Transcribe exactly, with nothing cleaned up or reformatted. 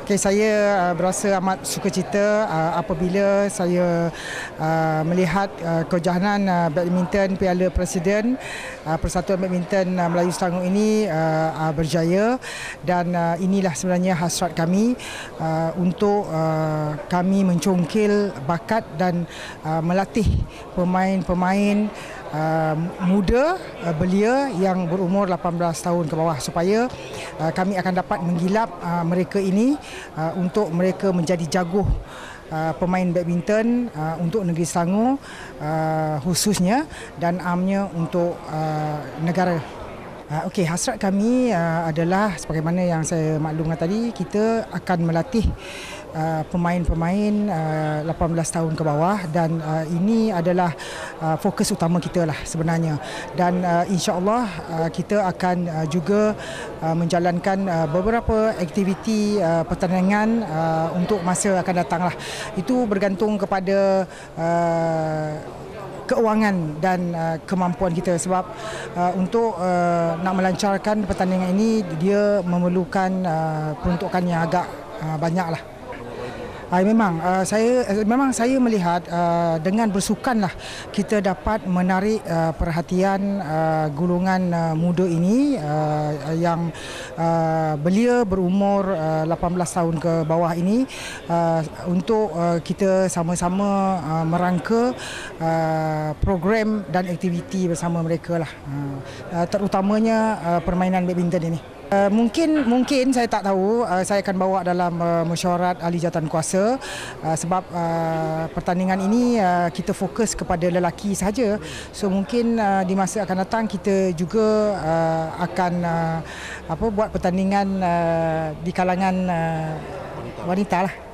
Okay, saya uh, berasa amat sukacita uh, apabila saya uh, melihat uh, kejohanan uh, badminton Piala Presiden uh, Persatuan Badminton uh, Melayu Selangor ini uh, uh, berjaya, dan uh, inilah sebenarnya hasrat kami uh, untuk uh, kami mencongkil bakat dan uh, melatih pemain-pemain Uh, muda uh, belia yang berumur lapan belas tahun ke bawah, supaya uh, kami akan dapat menggilap uh, mereka ini uh, untuk mereka menjadi jaguh uh, pemain badminton uh, untuk negeri Selangor uh, khususnya, dan amnya untuk uh, negara. Uh, Okey, hasrat kami uh, adalah sebagaimana yang saya maklumkan tadi, kita akan melatih Uh, pemain-pemain uh, lapan belas tahun ke bawah, dan uh, ini adalah uh, fokus utama kita lah sebenarnya, dan uh, insya-Allah uh, kita akan uh, juga uh, menjalankan uh, beberapa aktiviti uh, pertandingan uh, untuk masa akan datang lah. Itu bergantung kepada uh, keuangan dan uh, kemampuan kita, sebab uh, untuk uh, nak melancarkan pertandingan ini dia memerlukan uh, peruntukan yang agak uh, banyak lah. Uh, memang uh, saya uh, memang saya melihat uh, dengan bersukanlah kita dapat menarik uh, perhatian uh, golongan uh, muda ini uh, yang uh, belia berumur uh, lapan belas tahun ke bawah ini, uh, untuk uh, kita sama-sama uh, merangka uh, program dan aktiviti bersama mereka lah, uh, uh, terutamanya uh, permainan badminton ini. Uh, mungkin mungkin saya tak tahu, uh, saya akan bawa dalam uh, mesyuarat ahli jawatankuasa, uh, sebab uh, pertandingan ini uh, kita fokus kepada lelaki sahaja. So mungkin uh, di masa akan datang kita juga uh, akan uh, apa buat pertandingan uh, di kalangan uh, wanita lah.